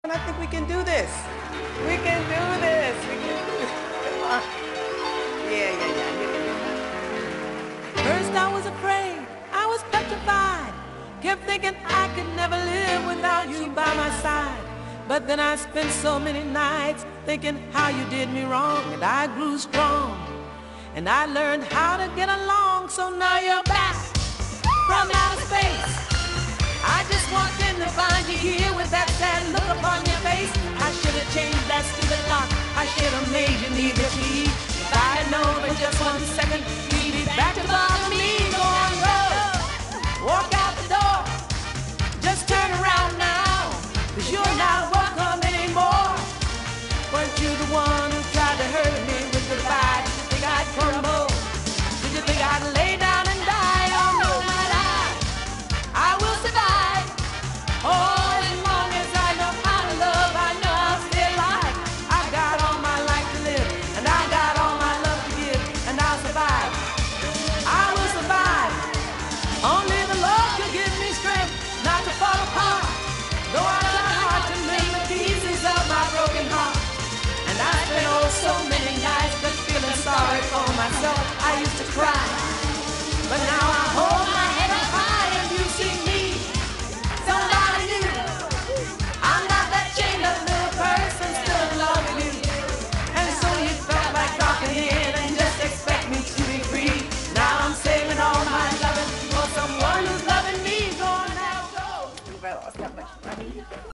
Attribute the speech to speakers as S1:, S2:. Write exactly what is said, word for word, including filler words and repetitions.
S1: And I think we can do this. We can do this. We can do this. Come on. Yeah, yeah, yeah.
S2: First I was afraid, I was petrified. Kept thinking I could never live without you by my side. But then I spent so many nights thinking how you did me wrong, and I grew strong. And I learned how to get along, so now you're back from outer space. I just walked in to find you here with that sad look upon your face. I should have changed that stupid lock. I should have made you need the key. If I had known for just one second, you'd be back to bother me. Go on, go. Walk out the door. Just turn around now, 'cause you're not welcome anymore. Weren't you the one who tried to hurt me with goodbye? Did you think I'd crumble? Did you think I'd lay down and die? Oh no, not I. I will survive. Oh, as long as I know how to love, I know I'll stay alive. I've got all my life to live, and I got all my love to give, and I'll survive. I will survive. Only the Lord can give me strength not to fall apart. Though I try hard to mend the pieces of my broken heart, and I spent oh so many nights just feeling sorry for myself.